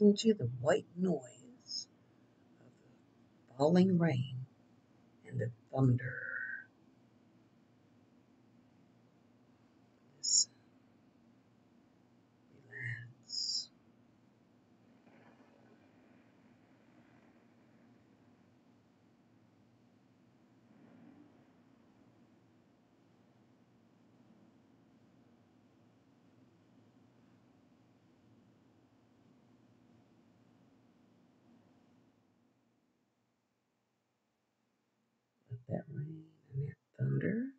listen to the white noise of the falling rain and the thunder. Listen, relax. Let that rain and that thunder